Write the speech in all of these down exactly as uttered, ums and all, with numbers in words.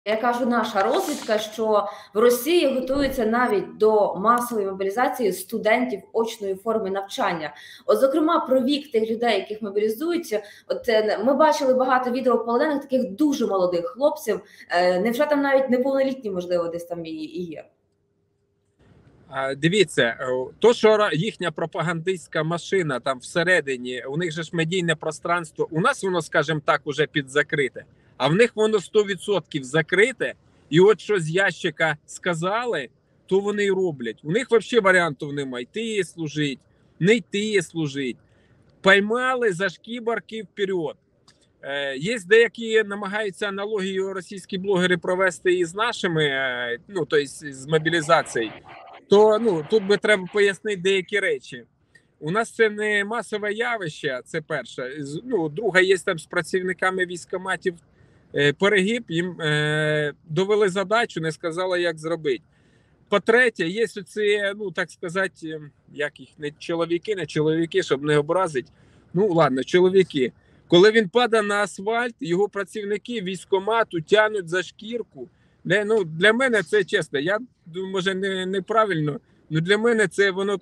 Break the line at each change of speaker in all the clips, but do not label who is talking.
Я кажу, наша розвідка, що в Росії готуються навіть до масової мобілізації студентів очної форми навчання. От, зокрема, про вік тих людей, яких мобілізуються. От ми бачили багато відео полонених, таких дуже молодих хлопців. Невже там навіть неповнолітні, можливо, десь там і є?
Дивіться, то, що їхня пропагандистська машина там всередині, у них же ж медійне пространство, у нас воно, скажімо так, уже підзакрите, а в них воно сто відсотків закрите, і от що з ящика сказали, то вони й роблять. У них взагалі варіантів немає, йти служити, не йти служити. Поймали за шкібарки вперед. Є деякі намагаються аналогію російські блогери провести із нашими, ну, тобто з мобілізацією. То ну, тут би треба пояснити деякі речі. У нас це не масове явище, це перше. Ну, друге, є там з працівниками військкоматів е, перегиб, їм е, довели задачу, не сказали, як зробити. По-третє, є оці, ну, так сказати, як їх, не чоловіки, не чоловіки, щоб не образити. Ну, ладно, чоловіки. Коли він падає на асфальт, його працівники військкомату тягнуть за шкірку. Для, ну, для мене це чесно, я думаю, може не, неправильно, але для мене це воно...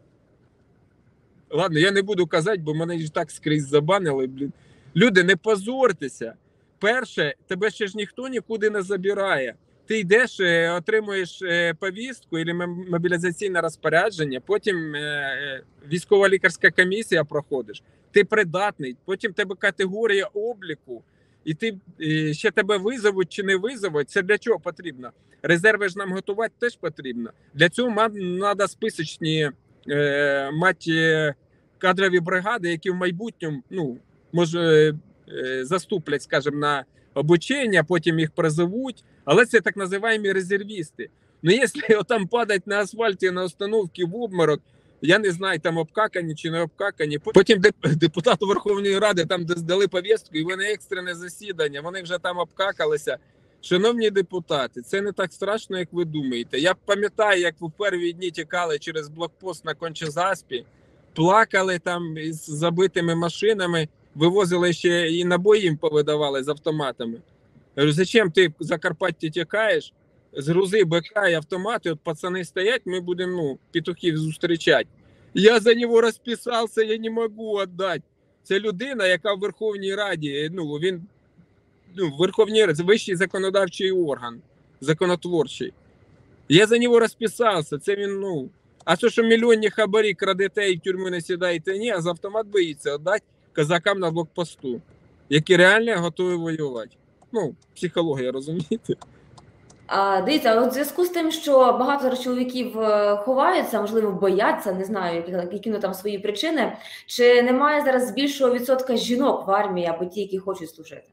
Ладно, я не буду казати, бо мене ж так скрізь забанили. Блін. Люди, не позортеся. Перше, тебе ще ж ніхто нікуди не забирає. Ти йдеш, отримуєш повістку або мобілізаційне розпорядження, потім військова лікарська комісія проходиш, ти придатний, потім тебе категорія обліку, і ти і ще тебе визовуть чи не визовуть, це для чого потрібно? Резерви ж нам готувати теж потрібно. Для цього треба списочні е, мати кадрові бригади, які в майбутньому, ну, може, е, заступлять, скажімо, на обучення, потім їх призовуть, але це так називаємо резервісти. Ну, якщо там падать на асфальті, на остановці в обморок, я не знаю, там обкакані чи не обкакані. Потім депутату Верховної Ради там здали повістку, і вони екстрене засідання, вони вже там обкакалися. Шановні депутати, це не так страшно, як ви думаєте. Я пам'ятаю, як ви в перші дні тікали через блокпост на Конча-Заспі, плакали там із забитими машинами, вивозили ще і набої їм повидавали з автоматами. Я говорю, зачем ти в Закарпатті тікаєш? Згрузи БК і автомати, от пацани стоять, ми будемо, ну, петухів зустрічати. Я за нього розписався, я не можу віддати. Це людина, яка в Верховній Раді, ну, він, ну, в Верховній Раді, це вищий законодавчий орган, законотворчий. Я за нього розписався, це він, ну, а то, що мільйонні хабарі крадете і в тюрму не сідаєте, ні, а за автомат боїться віддати козакам на блокпосту, які реально готові воювати. Ну, психологія, розумієте?
А, дивіться, от в зв'язку з тим, що багато зараз чоловіків ховаються, можливо, бояться, не знаю, які ну, там свої причини, чи немає зараз більшого відсотка жінок в армії, або ті, які хочуть служити?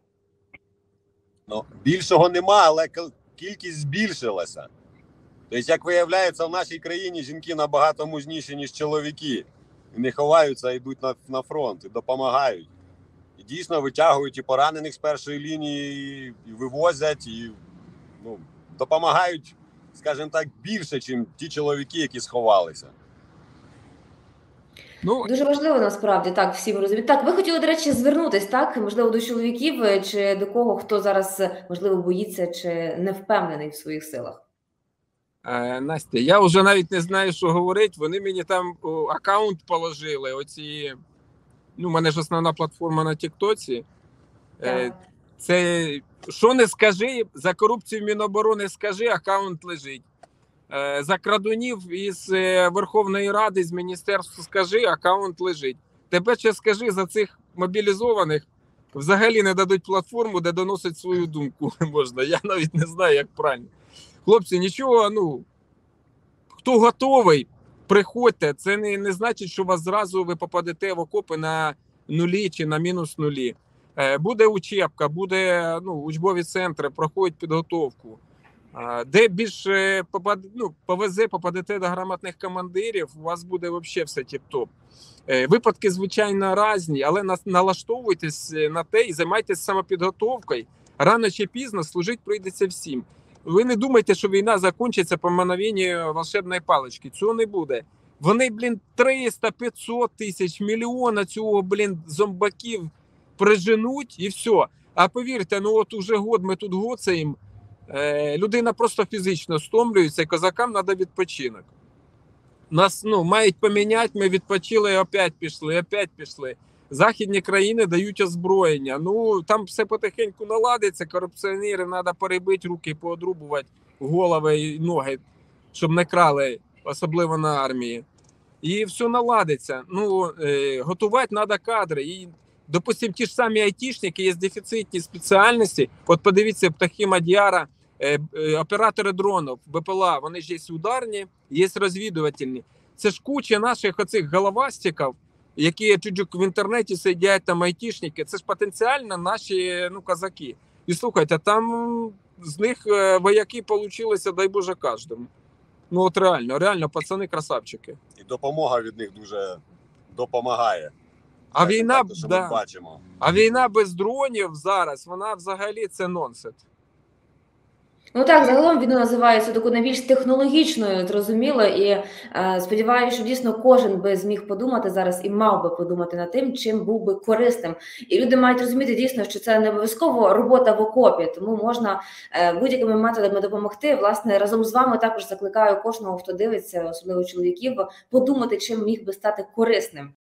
Ну, більшого нема, але кількість збільшилася. Тобто, як виявляється, в нашій країні жінки набагато мужніші, ніж чоловіки. І не ховаються, а йдуть на, на фронт, і допомагають. І дійсно витягують і поранених з першої лінії, і вивозять, і, ну, допомагають, скажімо так, більше, ніж ті чоловіки, які сховалися.
Ну, дуже важливо, насправді, так, всім розуміють. Так, ви хотіли, до речі, звернутися, так, можливо, до чоловіків, чи до кого, хто зараз, можливо, боїться, чи не впевнений в своїх силах?
Е, Настя, я вже навіть не знаю, що говорити. Вони мені там о, аккаунт положили, оці, ну, в мене ж основна платформа на Тіктоці. Е, це, що не скажи, за корупцію в Міноборони скажи, аккаунт лежить. Е, за крадунів із е, Верховної Ради, з міністерства скажи, аккаунт лежить. Тепер ще скажи, за цих мобілізованих взагалі не дадуть платформу, де доносить свою думку можна. Я навіть не знаю, як правильно. Хлопці, нічого, ну, хто готовий, приходьте. Це не, не значить, що вас зразу ви попадете в окопи на нулі чи на мінус нулі. Е, буде учебка, буде, ну, учбові центри, проходять підготовку. Е, де більше попад, ну, повезе, попадете до грамотних командирів, у вас буде взагалі все тіп-топ. Е, випадки, звичайно, різні, але на, налаштовуйтесь на те і займайтесь самопідготовкою. Рано чи пізно служити прийдеться всім. Ви не думайте, що війна закінчиться по мановенню волшебної палички. Цього не буде. Вони, блін, триста, п'ятсот тисяч, мільйона цього, блін, зомбаків приженуть і все. А повірте, ну от уже год ми тут гоцаємо, Е, людина просто фізично стомлюється, і козакам треба відпочинок. Нас ну, мають поміняти, ми відпочили, і опять пішли, опять пішли. Західні країни дають озброєння. Ну, там все потихеньку наладиться, корупціонерів треба перебити, руки поодрубувати, голови і ноги, щоб не крали, особливо на армії. І все наладиться. Ну, е, готувати треба кадри. І, допустим, ті ж самі айтішники, є дефіцитні спеціальності. От подивіться, птахи Мадяра, е, е, оператори дронів, БПЛА, вони ж є ударні, є розвідувальні. Це ж куча наших оцих головастиків, які чуть-чуть в інтернеті сидять, там айтішники, це ж потенціально наші ну, козаки. І слухайте, там з них вояки получилися, дай Боже, кожному. Ну от реально, реально, пацани красавчики.
І допомога від них дуже допомагає.
А війна,
так, що
да.
ми бачимо.
А війна без дронів зараз, вона взагалі це нонсенс.
Ну так, загалом війну називається такою найбільш технологічною, зрозуміло, і е, сподіваюся, що дійсно кожен би зміг подумати зараз і мав би подумати над тим, чим був би корисним. І люди мають розуміти дійсно, що це не обов'язково робота в окопі, тому можна е, будь-якими методами допомогти. Власне, разом з вами також закликаю кожного, хто дивиться, особливо чоловіків, подумати, чим міг би стати корисним.